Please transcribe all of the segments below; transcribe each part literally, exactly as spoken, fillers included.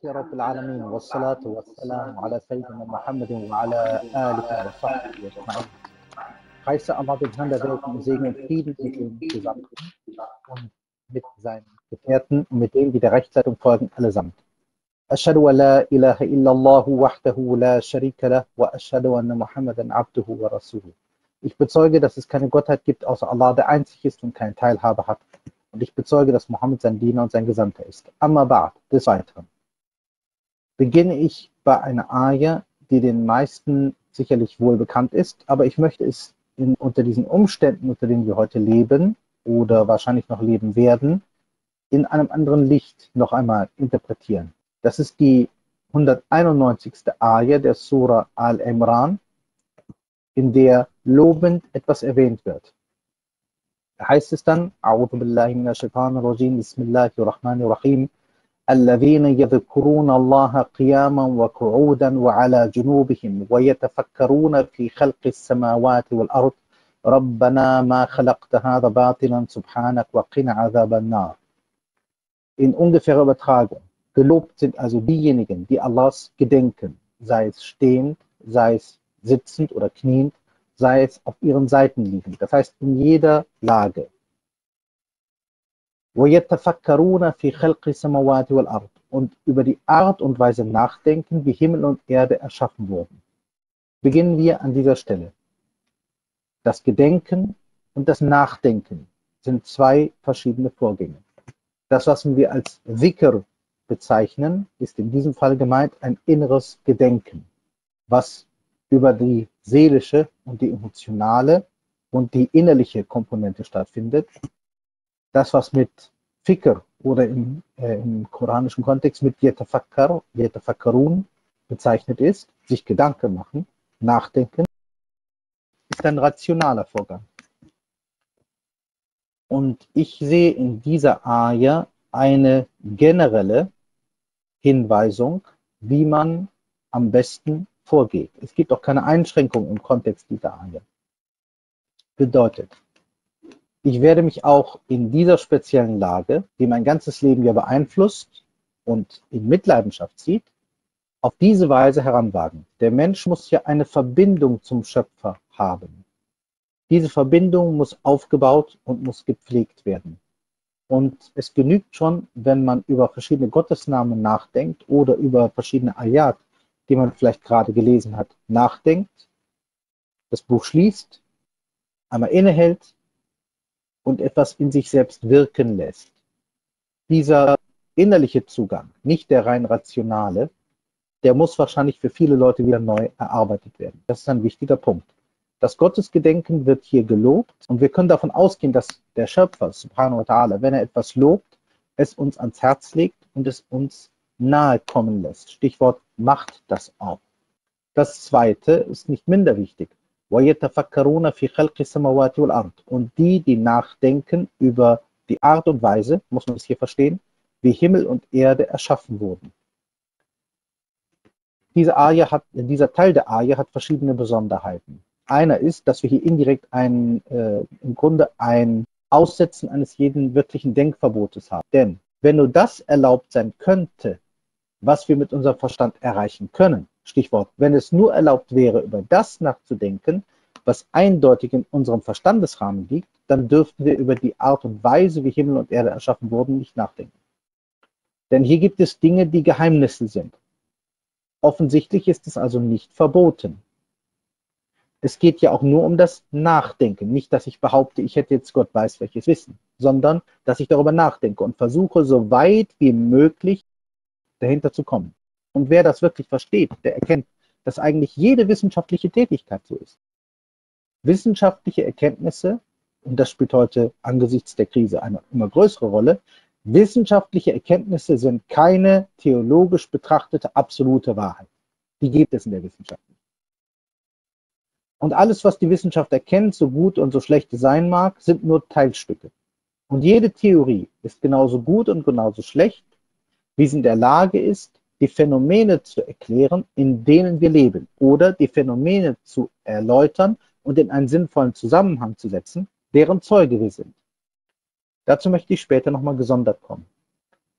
رب العالمين والصلاة والسلام على Sayyidina Muhammad wa ala alihi wa sahbihi ajma'in. Preise Allah, den Herrn der Welt, und Segen und Frieden mit ihm zusammen und mit seinen Gefährten und mit denen, die der Rechtsleitung folgen, allesamt. Ashhadu an la ilaha illallah wahdahu la sharika lah wa ashhadu anna Muhammadan abduhu wa rasuluh. Ich bezeuge, dass es keine Gottheit gibt, außer Allah, der einzig ist und keine Teilhabe hat. Und ich bezeuge, dass Mohammed sein Diener und sein Gesandter ist. Amma ba'd, des Weiteren beginne ich bei einer Ayah, die den meisten sicherlich wohl bekannt ist, aber ich möchte es in, unter diesen Umständen, unter denen wir heute leben oder wahrscheinlich noch leben werden, in einem anderen Licht noch einmal interpretieren. Das ist die hunderteinundneunzigste Ayah der Surah Al-Imran, in der lobend etwas erwähnt wird. Da heißt es dann: A'udhu billahi minash shaitanir rajim, bismillahir rahmanir rahim. الذين يذكرون الله قياما وقعودا وعلى جنوبهم ويتفكرون في خلق السماوات والأرض ربنا ما خلقت هذا باطلا سبحانك وقنا عذاب النار. In ungefährer Übertragung: Gelobt sind also diejenigen, die Allahs gedenken, sei es stehend, sei es sitzend oder kniend, sei es auf ihren Seiten liegend, das heißt in jeder Lage. وَيَتَفَكَّرُونَ فِي خَلْقِ السَّمَاوَاتِ وَالْأَرْضِ, und über die Art und Weise nachdenken, wie Himmel und Erde erschaffen wurden. Beginnen wir an dieser Stelle. Das Gedenken und das Nachdenken sind zwei verschiedene Vorgänge. Das, was wir als Dhikr bezeichnen, ist in diesem Fall gemeint ein inneres Gedenken, was über die seelische und die emotionale und die innerliche Komponente stattfindet. Das, was mit Fikr oder im, äh, im koranischen Kontext mit Yatafakkar, Yatafakkarun bezeichnet ist, sich Gedanken machen, nachdenken, ist ein rationaler Vorgang. Und ich sehe in dieser Ayah eine generelle Hinweisung, wie man am besten vorgeht. Es gibt auch keine Einschränkung im Kontext dieser Ayah. Bedeutet, ich werde mich auch in dieser speziellen Lage, die mein ganzes Leben ja beeinflusst und in Mitleidenschaft zieht, auf diese Weise heranwagen. Der Mensch muss ja eine Verbindung zum Schöpfer haben. Diese Verbindung muss aufgebaut und muss gepflegt werden. Und es genügt schon, wenn man über verschiedene Gottesnamen nachdenkt oder über verschiedene Ayat, die man vielleicht gerade gelesen hat, nachdenkt, das Buch schließt, einmal innehält und etwas in sich selbst wirken lässt. Dieser innerliche Zugang, nicht der rein rationale, der muss wahrscheinlich für viele Leute wieder neu erarbeitet werden. Das ist ein wichtiger Punkt. Das Gottesgedenken wird hier gelobt und wir können davon ausgehen, dass der Schöpfer, subhanahu wa ta'ala, wenn er etwas lobt, es uns ans Herz legt und es uns nahe kommen lässt. Stichwort: macht das auch. Das Zweite ist nicht minder wichtig. وَيَتَفَكَّرُونَ فِي خَلْقِ السَّمَاوَاتِ وَالْأَرْضِ, und die, die nachdenken über die Art und Weise, muss man es hier verstehen, wie Himmel und Erde erschaffen wurden. Diese Ayah hat, dieser Teil der Ayah hat verschiedene Besonderheiten. Einer ist, dass wir hier indirekt ein, äh, im Grunde ein Aussetzen eines jeden wirklichen Denkverbotes haben. Denn wenn nur das erlaubt sein könnte, was wir mit unserem Verstand erreichen können, Stichwort, wenn es nur erlaubt wäre, über das nachzudenken, was eindeutig in unserem Verstandesrahmen liegt, dann dürften wir über die Art und Weise, wie Himmel und Erde erschaffen wurden, nicht nachdenken. Denn hier gibt es Dinge, die Geheimnisse sind. Offensichtlich ist es also nicht verboten. Es geht ja auch nur um das Nachdenken. Nicht, dass ich behaupte, ich hätte jetzt Gott weiß welches Wissen, sondern dass ich darüber nachdenke und versuche, so weit wie möglich dahinter zu kommen. Und wer das wirklich versteht, der erkennt, dass eigentlich jede wissenschaftliche Tätigkeit so ist. Wissenschaftliche Erkenntnisse, und das spielt heute angesichts der Krise eine immer größere Rolle, wissenschaftliche Erkenntnisse sind keine theologisch betrachtete absolute Wahrheit. Die gibt es in der Wissenschaft nicht. Und alles, was die Wissenschaft erkennt, so gut und so schlecht es sein mag, sind nur Teilstücke. Und jede Theorie ist genauso gut und genauso schlecht, wie sie in der Lage ist, die Phänomene zu erklären, in denen wir leben, oder die Phänomene zu erläutern und in einen sinnvollen Zusammenhang zu setzen, deren Zeuge wir sind. Dazu möchte ich später nochmal gesondert kommen.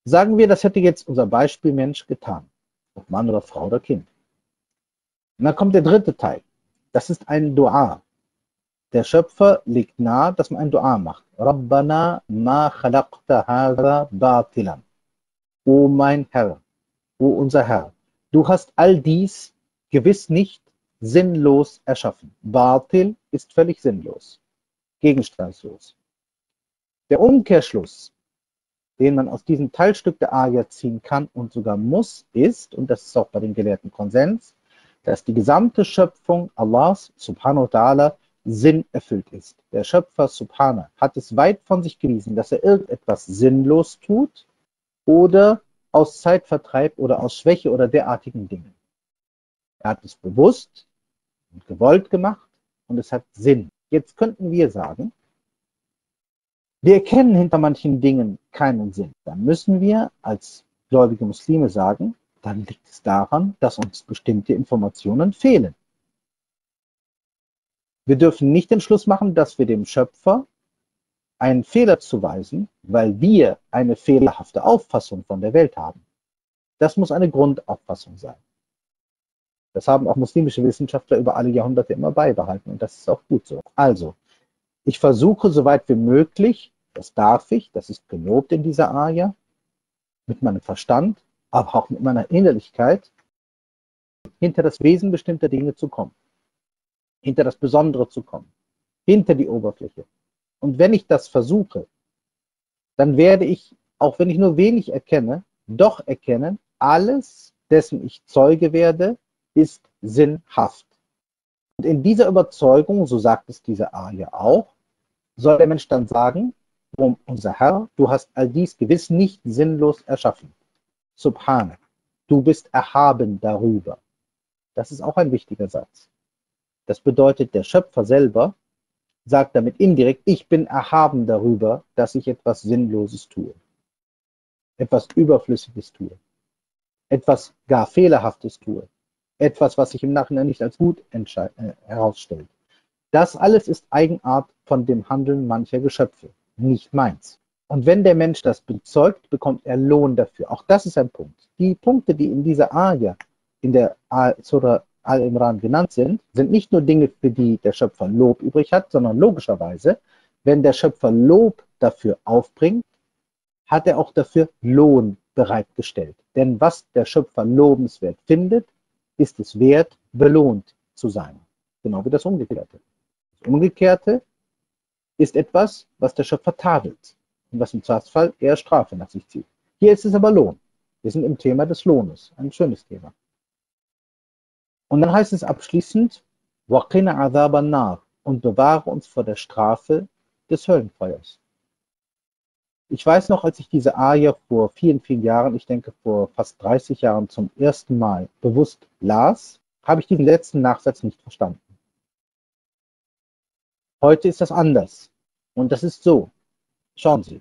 Sagen wir, das hätte jetzt unser Beispielmensch getan. Ob Mann oder Frau oder Kind. Und dann kommt der dritte Teil. Das ist ein Dua. Der Schöpfer legt nahe, dass man ein Dua macht. Rabbana ma khalaqta hadha batilan. O mein Herr, o unser Herr, du hast all dies gewiss nicht sinnlos erschaffen. Batil ist völlig sinnlos, gegenstandslos. Der Umkehrschluss, den man aus diesem Teilstück der Ayah ziehen kann und sogar muss, ist, und das ist auch bei den Gelehrten Konsens, dass die gesamte Schöpfung Allahs subhanahu wa ta'ala Sinn erfüllt ist. Der Schöpfer subhanahu hat es weit von sich gewiesen, dass er irgendetwas sinnlos tut oder aus Zeitvertreib oder aus Schwäche oder derartigen Dingen. Er hat es bewusst und gewollt gemacht und es hat Sinn. Jetzt könnten wir sagen, wir erkennen hinter manchen Dingen keinen Sinn. Dann müssen wir als gläubige Muslime sagen, dann liegt es daran, dass uns bestimmte Informationen fehlen. Wir dürfen nicht den Schluss machen, dass wir dem Schöpfer einen Fehler zuweisen, weil wir eine fehlerhafte Auffassung von der Welt haben. Das muss eine Grundauffassung sein. Das haben auch muslimische Wissenschaftler über alle Jahrhunderte immer beibehalten und das ist auch gut so. Also, ich versuche so weit wie möglich, das darf ich, das ist gelobt in dieser Ayah, mit meinem Verstand, aber auch mit meiner Innerlichkeit, hinter das Wesen bestimmter Dinge zu kommen, hinter das Besondere zu kommen, hinter die Oberfläche. Und wenn ich das versuche, dann werde ich, auch wenn ich nur wenig erkenne, doch erkennen, alles, dessen ich Zeuge werde, ist sinnhaft. Und in dieser Überzeugung, so sagt es diese Ayah auch, soll der Mensch dann sagen, oh, unser Herr, du hast all dies gewiss nicht sinnlos erschaffen. Subhane, du bist erhaben darüber. Das ist auch ein wichtiger Satz. Das bedeutet, der Schöpfer selber sagt damit indirekt, ich bin erhaben darüber, dass ich etwas Sinnloses tue, etwas Überflüssiges tue, etwas gar Fehlerhaftes tue, etwas, was sich im Nachhinein nicht als gut äh, herausstellt. Das alles ist Eigenart von dem Handeln mancher Geschöpfe, nicht meins. Und wenn der Mensch das bezeugt, bekommt er Lohn dafür. Auch das ist ein Punkt. Die Punkte, die in dieser Ayah, in der Surah Al-Imran genannt sind, sind nicht nur Dinge, für die der Schöpfer Lob übrig hat, sondern logischerweise, wenn der Schöpfer Lob dafür aufbringt, hat er auch dafür Lohn bereitgestellt. Denn was der Schöpfer lobenswert findet, ist es wert, belohnt zu sein. Genau wie das Umgekehrte. Das Umgekehrte ist etwas, was der Schöpfer tadelt und was im Zweifelsfall eher Strafe nach sich zieht. Hier ist es aber Lohn. Wir sind im Thema des Lohnes. Ein schönes Thema. Und dann heißt es abschließend, وَقِنَ عَذَابَ النَّارِ und bewahre uns vor der Strafe des Höllenfeuers. Ich weiß noch, als ich diese Ayah vor vielen, vielen Jahren, ich denke vor fast dreißig Jahren zum ersten Mal bewusst las, habe ich diesen letzten Nachsatz nicht verstanden. Heute ist das anders. Und das ist so. Schauen Sie.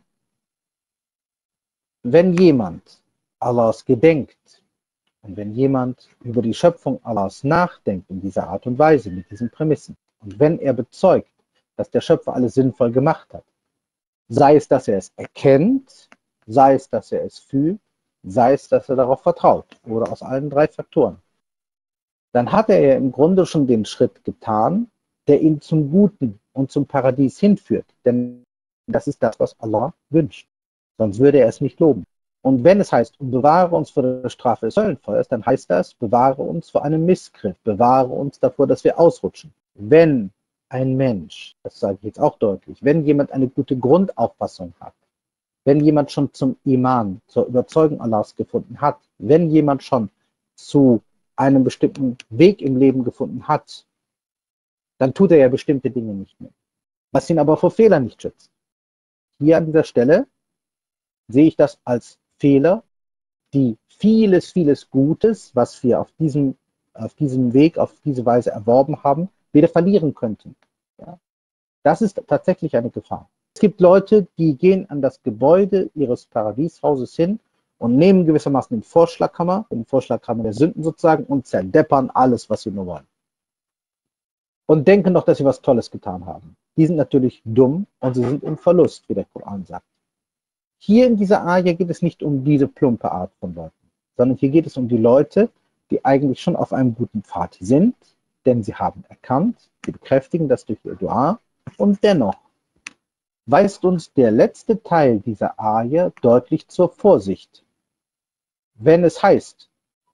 Wenn jemand Allahs gedenkt und wenn jemand über die Schöpfung Allahs nachdenkt in dieser Art und Weise, mit diesen Prämissen, und wenn er bezeugt, dass der Schöpfer alles sinnvoll gemacht hat, sei es, dass er es erkennt, sei es, dass er es fühlt, sei es, dass er darauf vertraut oder aus allen drei Faktoren, dann hat er ja im Grunde schon den Schritt getan, der ihn zum Guten und zum Paradies hinführt. Denn das ist das, was Allah wünscht. Sonst würde er es nicht loben. Und wenn es heißt, bewahre uns vor der Strafe des Höllenfeuers, dann heißt das, bewahre uns vor einem Missgriff, bewahre uns davor, dass wir ausrutschen. Wenn ein Mensch, das sage ich jetzt auch deutlich, wenn jemand eine gute Grundauffassung hat, wenn jemand schon zum Iman, zur Überzeugung Allahs gefunden hat, wenn jemand schon zu einem bestimmten Weg im Leben gefunden hat, dann tut er ja bestimmte Dinge nicht mehr, was ihn aber vor Fehlern nicht schützt. Hier an dieser Stelle sehe ich das als Fehler, die vieles, vieles Gutes, was wir auf diesem, auf diesem Weg, auf diese Weise erworben haben, wieder verlieren könnten. Ja? Das ist tatsächlich eine Gefahr. Es gibt Leute, die gehen an das Gebäude ihres Paradieshauses hin und nehmen gewissermaßen den Vorschlaghammer, den Vorschlaghammer der Sünden sozusagen, und zerdeppern alles, was sie nur wollen. Und denken doch, dass sie was Tolles getan haben. Die sind natürlich dumm und sie sind im Verlust, wie der Koran sagt. Hier in dieser Ayah geht es nicht um diese plumpe Art von Leuten, sondern hier geht es um die Leute, die eigentlich schon auf einem guten Pfad sind, denn sie haben erkannt, sie bekräftigen das durch ihr Dua, und dennoch weist uns der letzte Teil dieser Ayah deutlich zur Vorsicht. Wenn es heißt,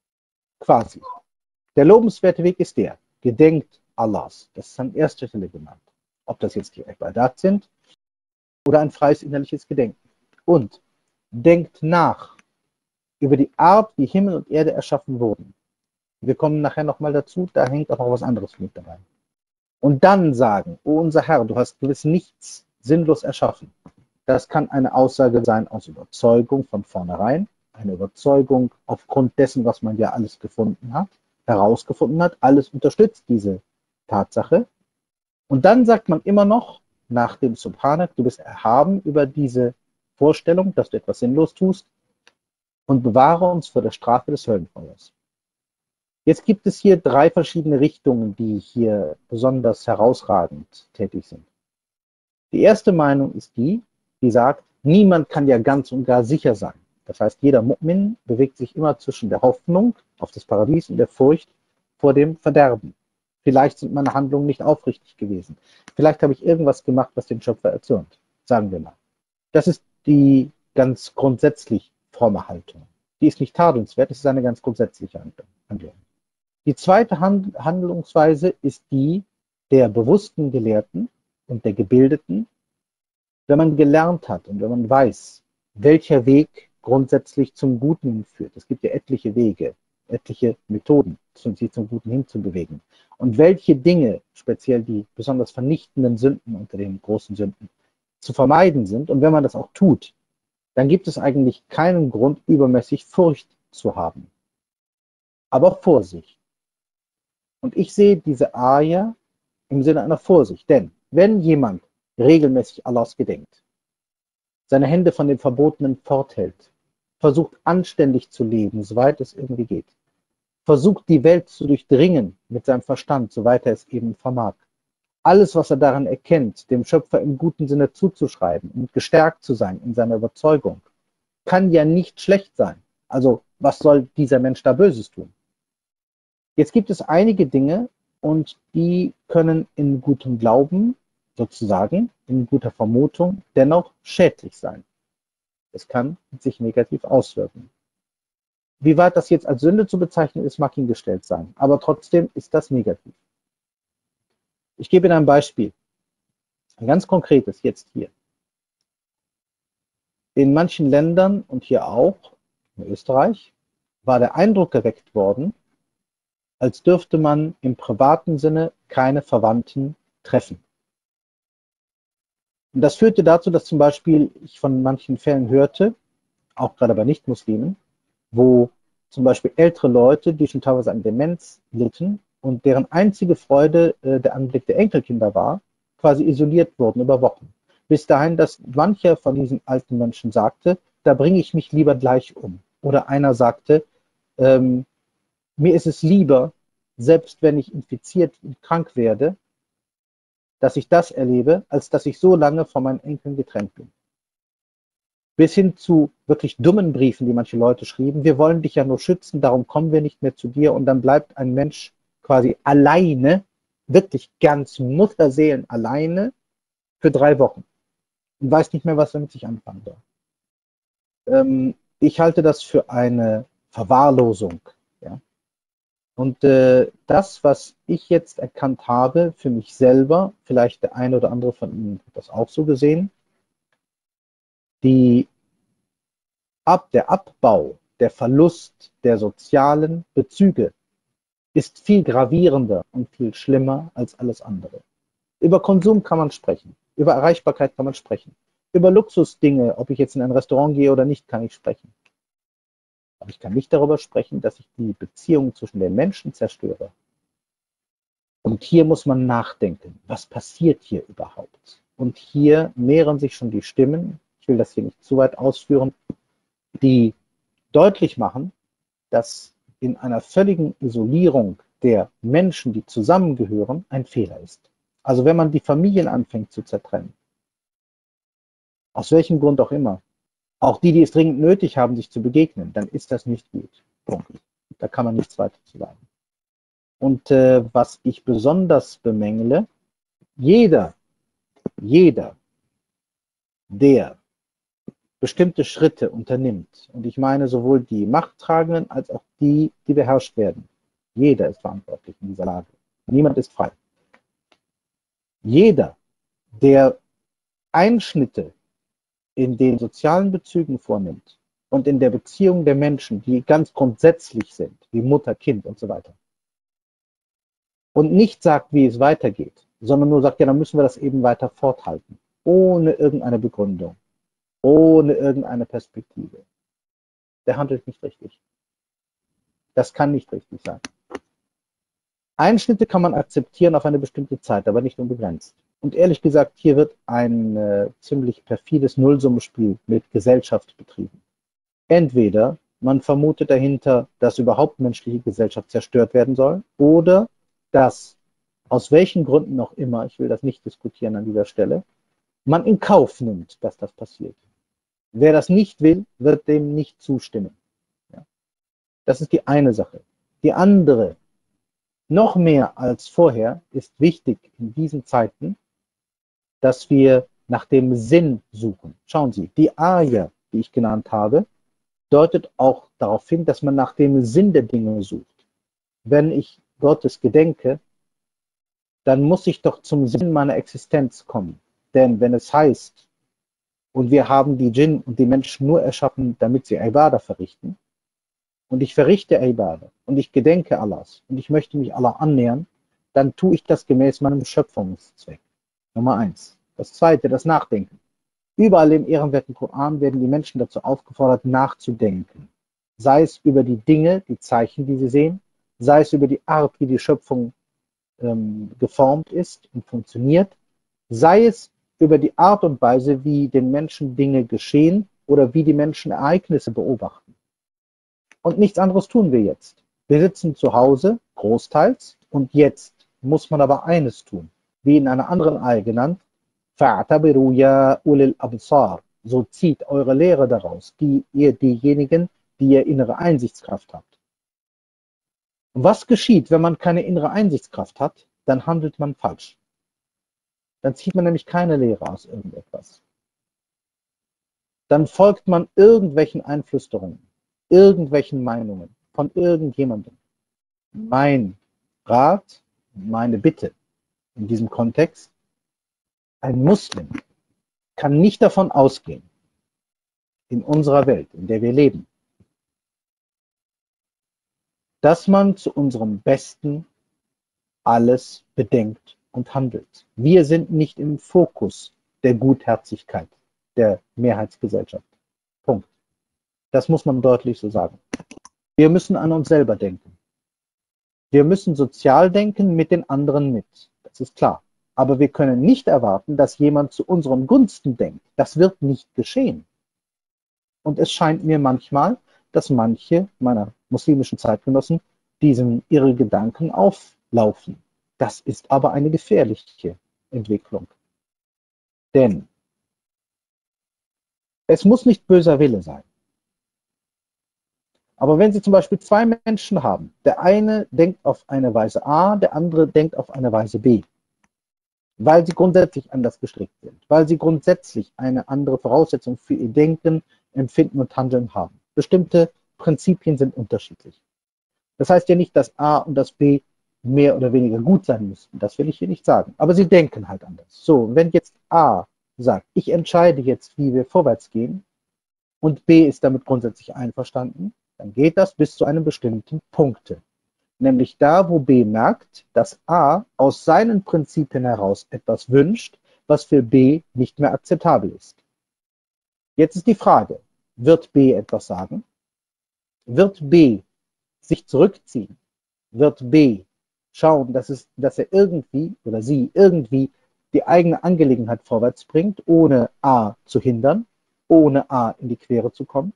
quasi, der lobenswerte Weg ist der, gedenkt Allahs, das ist an erster Stelle genannt, ob das jetzt die Ibadat sind oder ein freies innerliches Gedenken. Und denkt nach über die Art, wie Himmel und Erde erschaffen wurden. Wir kommen nachher nochmal dazu, da hängt auch noch was anderes mit dabei. Und dann sagen, oh unser Herr, du hast gewiss nichts sinnlos erschaffen. Das kann eine Aussage sein aus Überzeugung von vornherein, eine Überzeugung aufgrund dessen, was man ja alles gefunden hat, herausgefunden hat. Alles unterstützt diese Tatsache. Und dann sagt man immer noch, nach dem Subhanak, du bist erhaben über diese Vorstellung, dass du etwas sinnlos tust, und bewahre uns vor der Strafe des Höllenfeuers. Jetzt gibt es hier drei verschiedene Richtungen, die hier besonders herausragend tätig sind. Die erste Meinung ist die, die sagt, niemand kann ja ganz und gar sicher sein. Das heißt, jeder Mu'min bewegt sich immer zwischen der Hoffnung auf das Paradies und der Furcht vor dem Verderben. Vielleicht sind meine Handlungen nicht aufrichtig gewesen. Vielleicht habe ich irgendwas gemacht, was den Schöpfer erzürnt. Sagen wir mal. Das ist die ganz grundsätzlich fromme Haltung. Die ist nicht tadelnswert, es ist eine ganz grundsätzliche Handlung. Die zweite Hand Handlungsweise ist die der bewussten Gelehrten und der Gebildeten. Wenn man gelernt hat und wenn man weiß, welcher Weg grundsätzlich zum Guten führt. Es gibt ja etliche Wege, etliche Methoden, sich zum Guten hinzubewegen. Und welche Dinge, speziell die besonders vernichtenden Sünden unter den großen Sünden, zu vermeiden sind. Und wenn man das auch tut, dann gibt es eigentlich keinen Grund, übermäßig Furcht zu haben. Aber Vorsicht. Und ich sehe diese Ayah im Sinne einer Vorsicht. Denn wenn jemand regelmäßig Allahs gedenkt, seine Hände von dem Verbotenen forthält, versucht anständig zu leben, soweit es irgendwie geht, versucht die Welt zu durchdringen mit seinem Verstand, soweit er es eben vermag, alles, was er daran erkennt, dem Schöpfer im guten Sinne zuzuschreiben und gestärkt zu sein in seiner Überzeugung, kann ja nicht schlecht sein. Also was soll dieser Mensch da Böses tun? Jetzt gibt es einige Dinge und die können in gutem Glauben, sozusagen, in guter Vermutung, dennoch schädlich sein. Es kann sich negativ auswirken. Wie weit das jetzt als Sünde zu bezeichnen ist, mag hingestellt sein, aber trotzdem ist das negativ. Ich gebe Ihnen ein Beispiel, ein ganz konkretes jetzt hier. In manchen Ländern und hier auch, in Österreich, war der Eindruck geweckt worden, als dürfte man im privaten Sinne keine Verwandten treffen. Und das führte dazu, dass zum Beispiel ich von manchen Fällen hörte, auch gerade bei Nichtmuslimen, wo zum Beispiel ältere Leute, die schon teilweise an Demenz litten und deren einzige Freude äh, der Anblick der Enkelkinder war, quasi isoliert wurden über Wochen. Bis dahin, dass mancher von diesen alten Menschen sagte, da bringe ich mich lieber gleich um. Oder einer sagte, ähm, mir ist es lieber, selbst wenn ich infiziert und krank werde, dass ich das erlebe, als dass ich so lange von meinen Enkeln getrennt bin. Bis hin zu wirklich dummen Briefen, die manche Leute schrieben, wir wollen dich ja nur schützen, darum kommen wir nicht mehr zu dir, und dann bleibt ein Mensch quasi alleine, wirklich ganz Mutterseelen alleine für drei Wochen und weiß nicht mehr, was er mit sich anfangen soll. Ähm, ich halte das für eine Verwahrlosung. Ja? Und äh, das, was ich jetzt erkannt habe für mich selber, vielleicht der eine oder andere von Ihnen hat das auch so gesehen, die Ab, der Abbau, der Verlust der sozialen Bezüge ist viel gravierender und viel schlimmer als alles andere. Über Konsum kann man sprechen, über Erreichbarkeit kann man sprechen, über Luxusdinge, ob ich jetzt in ein Restaurant gehe oder nicht, kann ich sprechen. Aber ich kann nicht darüber sprechen, dass ich die Beziehung zwischen den Menschen zerstöre. Und hier muss man nachdenken, was passiert hier überhaupt? Und hier mehren sich schon die Stimmen, ich will das hier nicht zu weit ausführen, die deutlich machen, dass in einer völligen Isolierung der Menschen, die zusammengehören, ein Fehler ist. Also wenn man die Familien anfängt zu zertrennen, aus welchem Grund auch immer, Auch die, die es dringend nötig haben, sich zu begegnen, dann ist das nicht gut. Punkt. Da kann man nichts weiter zu sagen. Und äh, was ich besonders bemängle, jeder, jeder, der bestimmte Schritte unternimmt, und ich meine sowohl die Machttragenden als auch die, die beherrscht werden, jeder ist verantwortlich in dieser Lage. Niemand ist frei. Jeder, der Einschnitte in den sozialen Bezügen vornimmt und in der Beziehung der Menschen, die ganz grundsätzlich sind, wie Mutter, Kind und so weiter, und nicht sagt, wie es weitergeht, sondern nur sagt, ja, dann müssen wir das eben weiter forthalten, ohne irgendeine Begründung, ohne irgendeine Perspektive. Der handelt nicht richtig. Das kann nicht richtig sein. Einschnitte kann man akzeptieren auf eine bestimmte Zeit, aber nicht unbegrenzt. Und ehrlich gesagt, hier wird ein äh, ziemlich perfides Nullsummenspiel mit Gesellschaft betrieben. Entweder man vermutet dahinter, dass überhaupt menschliche Gesellschaft zerstört werden soll, oder dass, aus welchen Gründen auch immer, ich will das nicht diskutieren an dieser Stelle, man in Kauf nimmt, dass das passiert. Wer das nicht will, wird dem nicht zustimmen. Ja. Das ist die eine Sache. Die andere, noch mehr als vorher, ist wichtig in diesen Zeiten, dass wir nach dem Sinn suchen. Schauen Sie, die Ayah, die ich genannt habe, deutet auch darauf hin, dass man nach dem Sinn der Dinge sucht. Wenn ich Gottes gedenke, dann muss ich doch zum Sinn meiner Existenz kommen. Denn wenn es heißt, und wir haben die Djinn und die Menschen nur erschaffen, damit sie Ibadah verrichten, und ich verrichte Ibadah und ich gedenke Allahs und ich möchte mich Allah annähern, dann tue ich das gemäß meinem Schöpfungszweck. Nummer eins. Das zweite, das Nachdenken. Überall im ehrenwerten Koran werden die Menschen dazu aufgefordert, nachzudenken. Sei es über die Dinge, die Zeichen, die sie sehen, sei es über die Art, wie die Schöpfung ähm, geformt ist und funktioniert, sei es über die Art und Weise, wie den Menschen Dinge geschehen oder wie die Menschen Ereignisse beobachten. Und nichts anderes tun wir jetzt. Wir sitzen zu Hause, großteils, und jetzt muss man aber eines tun, wie in einer anderen Eihe genannt, فَاعْتَبِرُوا يَا أُولِي الْأَبْصَارِ. So zieht eure Lehre daraus, die ihr diejenigen, die ihr innere Einsichtskraft habt. Und was geschieht, wenn man keine innere Einsichtskraft hat? Dann handelt man falsch. Dann zieht man nämlich keine Lehre aus irgendetwas. Dann folgt man irgendwelchen Einflüsterungen, irgendwelchen Meinungen von irgendjemandem. Mein Rat, meine Bitte in diesem Kontext, ein Muslim kann nicht davon ausgehen, in unserer Welt, in der wir leben, dass man zu unserem Besten alles bedenkt und handelt. Wir sind nicht im Fokus der Gutherzigkeit der Mehrheitsgesellschaft. Punkt. Das muss man deutlich so sagen. Wir müssen an uns selber denken. Wir müssen sozial denken mit den anderen mit. Das ist klar. Aber wir können nicht erwarten, dass jemand zu unseren Gunsten denkt. Das wird nicht geschehen. Und es scheint mir manchmal, dass manche meiner muslimischen Zeitgenossen diesen ihre Gedanken auflaufen. Das ist aber eine gefährliche Entwicklung. Denn es muss nicht böser Wille sein. Aber wenn Sie zum Beispiel zwei Menschen haben, der eine denkt auf eine Weise A, der andere denkt auf eine Weise B, weil sie grundsätzlich anders gestrickt sind, weil sie grundsätzlich eine andere Voraussetzung für ihr Denken, Empfinden und Handeln haben. Bestimmte Prinzipien sind unterschiedlich. Das heißt ja nicht, dass A und das B mehr oder weniger gut sein müssten. Das will ich hier nicht sagen. Aber sie denken halt anders. So, wenn jetzt A sagt, ich entscheide jetzt, wie wir vorwärts gehen, und B ist damit grundsätzlich einverstanden, dann geht das bis zu einem bestimmten Punkt. Nämlich da, wo B merkt, dass A aus seinen Prinzipien heraus etwas wünscht, was für B nicht mehr akzeptabel ist. Jetzt ist die Frage, wird B etwas sagen? Wird B sich zurückziehen? Wird B schauen, dass, es, dass er irgendwie oder sie irgendwie die eigene Angelegenheit vorwärts bringt, ohne A zu hindern, ohne A in die Quere zu kommen?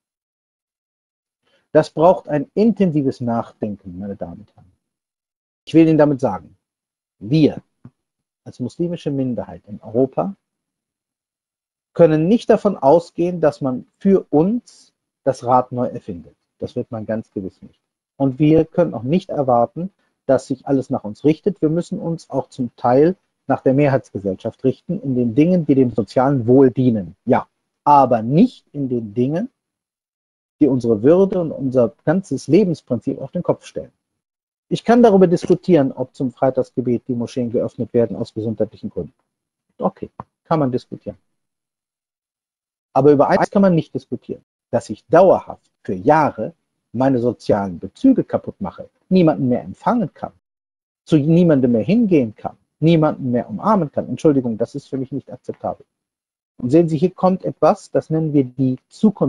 Das braucht ein intensives Nachdenken, meine Damen und Herren. Ich will Ihnen damit sagen, wir als muslimische Minderheit in Europa können nicht davon ausgehen, dass man für uns das Rad neu erfindet. Das wird man ganz gewiss nicht. Und wir können auch nicht erwarten, dass sich alles nach uns richtet. Wir müssen uns auch zum Teil nach der Mehrheitsgesellschaft richten, in den Dingen, die dem sozialen Wohl dienen. Ja, aber nicht in den Dingen, die unsere Würde und unser ganzes Lebensprinzip auf den Kopf stellen. Ich kann darüber diskutieren, ob zum Freitagsgebet die Moscheen geöffnet werden aus gesundheitlichen Gründen. Okay, kann man diskutieren. Aber über eins kann man nicht diskutieren, dass ich dauerhaft für Jahre meine sozialen Bezüge kaputt mache, niemanden mehr empfangen kann, zu niemandem mehr hingehen kann, niemanden mehr umarmen kann. Entschuldigung, das ist für mich nicht akzeptabel. Und sehen Sie, hier kommt etwas, das nennen wir die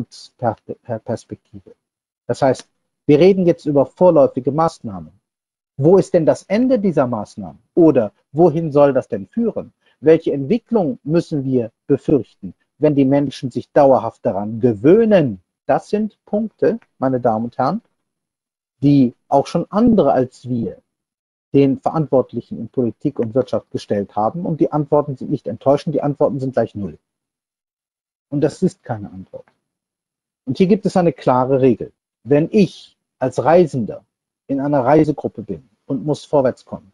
Zukunftsperspektive. Das heißt, wir reden jetzt über vorläufige Maßnahmen. Wo ist denn das Ende dieser Maßnahmen? Oder wohin soll das denn führen? Welche Entwicklung müssen wir befürchten, wenn die Menschen sich dauerhaft daran gewöhnen? Das sind Punkte, meine Damen und Herren, die auch schon andere als wir den Verantwortlichen in Politik und Wirtschaft gestellt haben. Und die Antworten sind nicht enttäuschend, die Antworten sind gleich null. Und das ist keine Antwort. Und hier gibt es eine klare Regel. Wenn ich als Reisender in einer Reisegruppe bin und muss vorwärts kommen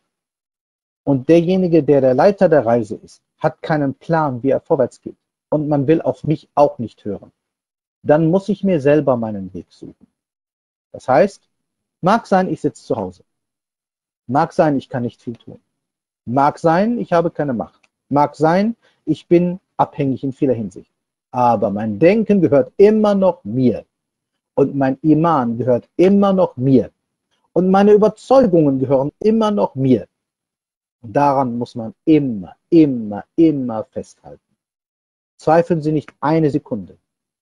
und derjenige, der der Leiter der Reise ist, hat keinen Plan, wie er vorwärts geht und man will auf mich auch nicht hören, dann muss ich mir selber meinen Weg suchen. Das heißt, mag sein, ich sitze zu Hause. Mag sein, ich kann nicht viel tun. Mag sein, ich habe keine Macht. Mag sein, ich bin abhängig in vieler Hinsicht. Aber mein Denken gehört immer noch mir. Und mein Iman gehört immer noch mir. Und meine Überzeugungen gehören immer noch mir. Und daran muss man immer, immer, immer festhalten. Zweifeln Sie nicht eine Sekunde.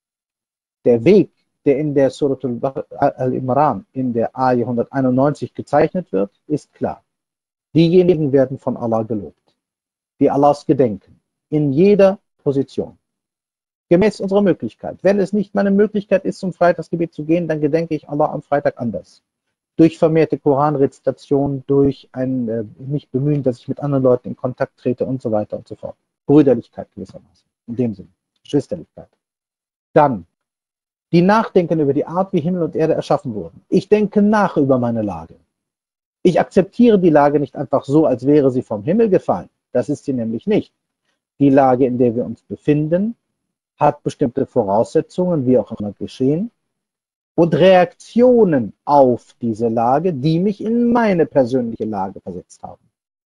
Der Weg, der in der Surat Al-Imran, in der Ayah hunderteinundneunzig gezeichnet wird, ist klar. Diejenigen werden von Allah gelobt, die Allahs gedenken, in jeder Position. Gemäß unserer Möglichkeit. Wenn es nicht meine Möglichkeit ist, zum Freitagsgebet zu gehen, dann gedenke ich Allah am Freitag anders. Durch vermehrte Koranrezitation, durch ein äh, mich bemühen, dass ich mit anderen Leuten in Kontakt trete und so weiter und so fort. Brüderlichkeit gewissermaßen. In dem Sinne. Geschwisterlichkeit. Dann die nachdenken über die Art, wie Himmel und Erde erschaffen wurden. Ich denke nach über meine Lage. Ich akzeptiere die Lage nicht einfach so, als wäre sie vom Himmel gefallen. Das ist sie nämlich nicht. Die Lage, in der wir uns befinden, hat bestimmte Voraussetzungen, wie auch immer geschehen, und Reaktionen auf diese Lage, die mich in meine persönliche Lage versetzt haben.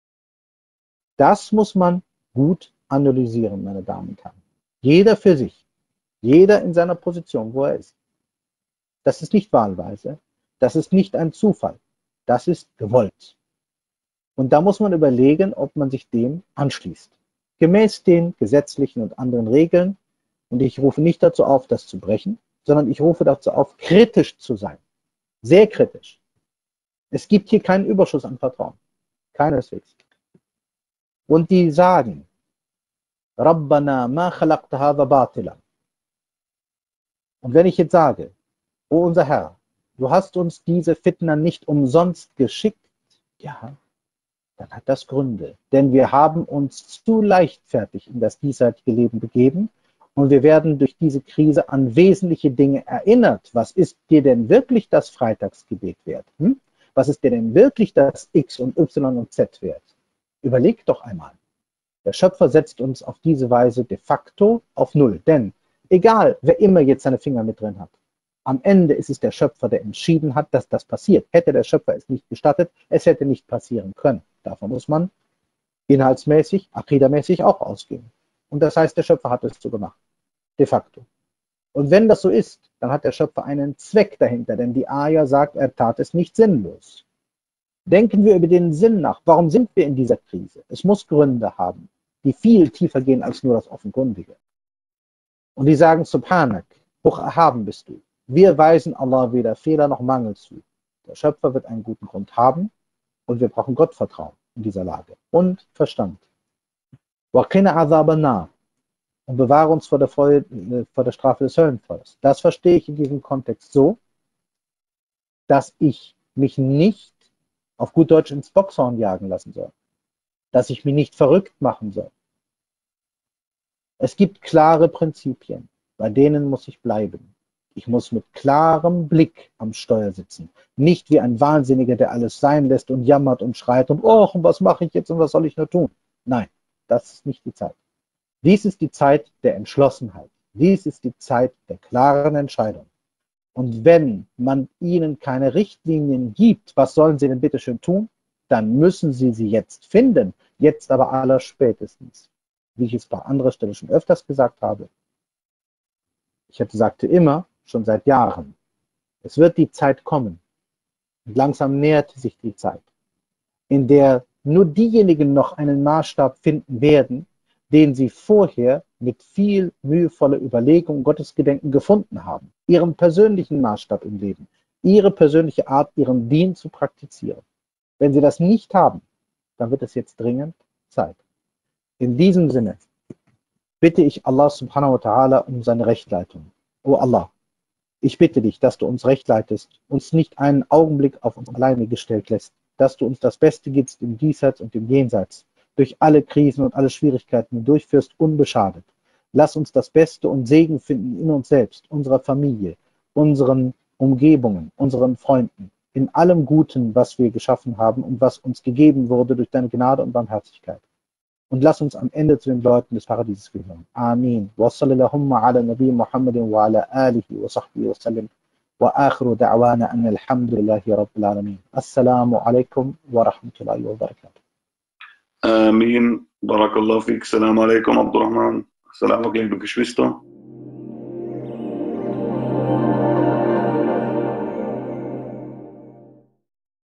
Das muss man gut analysieren, meine Damen und Herren. Jeder für sich, jeder in seiner Position, wo er ist. Das ist nicht wahlweise, das ist nicht ein Zufall, das ist gewollt. Und da muss man überlegen, ob man sich dem anschließt. Gemäß den gesetzlichen und anderen Regeln. Und ich rufe nicht dazu auf, das zu brechen, sondern ich rufe dazu auf, kritisch zu sein. Sehr kritisch. Es gibt hier keinen Überschuss an Vertrauen. Keineswegs. Und die sagen, Rabbana ma khalaqta hadha batila. Und wenn ich jetzt sage, o unser Herr, du hast uns diese Fitna nicht umsonst geschickt, ja, dann hat das Gründe. Denn wir haben uns zu leichtfertig in das diesseitige Leben begeben. Und wir werden durch diese Krise an wesentliche Dinge erinnert. Was ist dir denn wirklich das Freitagsgebet wert? Hm? Was ist dir denn wirklich das X und Y und Z wert? Überleg doch einmal. Der Schöpfer setzt uns auf diese Weise de facto auf Null. Denn egal, wer immer jetzt seine Finger mit drin hat, am Ende ist es der Schöpfer, der entschieden hat, dass das passiert. Hätte der Schöpfer es nicht gestattet, es hätte nicht passieren können. Davon muss man inhaltsmäßig, akidamäßig auch ausgehen. Und das heißt, der Schöpfer hat es so gemacht. De facto. Und wenn das so ist, dann hat der Schöpfer einen Zweck dahinter, denn die Ayah sagt, er tat es nicht sinnlos. Denken wir über den Sinn nach. Warum sind wir in dieser Krise? Es muss Gründe haben, die viel tiefer gehen als nur das Offenkundige. Und die sagen, Subhanak, hoch erhaben bist du. Wir weisen Allah weder Fehler noch Mangel zu. Der Schöpfer wird einen guten Grund haben und wir brauchen Gottvertrauen in dieser Lage und Verstand. Waqina azab an-nar. Und bewahre uns vor der, Freude, vor der Strafe des Höllenfeuers. Das verstehe ich in diesem Kontext so, dass ich mich nicht auf gut Deutsch ins Boxhorn jagen lassen soll. Dass ich mich nicht verrückt machen soll. Es gibt klare Prinzipien, bei denen muss ich bleiben. Ich muss mit klarem Blick am Steuer sitzen. Nicht wie ein Wahnsinniger, der alles sein lässt und jammert und schreit und, oh, was mache ich jetzt und was soll ich nur tun? Nein, das ist nicht die Zeit. Dies ist die Zeit der Entschlossenheit. Dies ist die Zeit der klaren Entscheidung. Und wenn man ihnen keine Richtlinien gibt, was sollen sie denn bitte schön tun? Dann müssen sie sie jetzt finden. Jetzt aber allerspätestens. Wie ich es bei anderer Stelle schon öfters gesagt habe. Ich sagte immer, schon seit Jahren, es wird die Zeit kommen. Und langsam nähert sich die Zeit, in der nur diejenigen noch einen Maßstab finden werden, den sie vorher mit viel mühevoller Überlegung Gottesgedenken gefunden haben. Ihren persönlichen Maßstab im Leben, ihre persönliche Art, ihren Dien zu praktizieren. Wenn sie das nicht haben, dann wird es jetzt dringend Zeit. In diesem Sinne bitte ich Allah subhanahu wa ta'ala um seine Rechtleitung. O Allah, ich bitte dich, dass du uns recht leitest, uns nicht einen Augenblick auf uns alleine gestellt lässt, dass du uns das Beste gibst im Diesseits und im Jenseits, durch alle Krisen und alle Schwierigkeiten durchführst, unbeschadet. Lass uns das Beste und Segen finden in uns selbst, unserer Familie, unseren Umgebungen, unseren Freunden, in allem Guten, was wir geschaffen haben und was uns gegeben wurde durch deine Gnade und Barmherzigkeit. Und lass uns am Ende zu den Leuten des Paradieses gehören. Amin. Wa sallallahu ala Nabi Muhammadin wa ala alihi wa sahbihi wa sallam. Wa akhiru da'wana anna alhamdulillahi rabbil alamin. Assalamu alaikum wa rahmatullahi wa barakatuh. Amin. Barakallahu fik. Assalamu alaikum, Abdurrahman. Assalamu alaikum, Geschwister.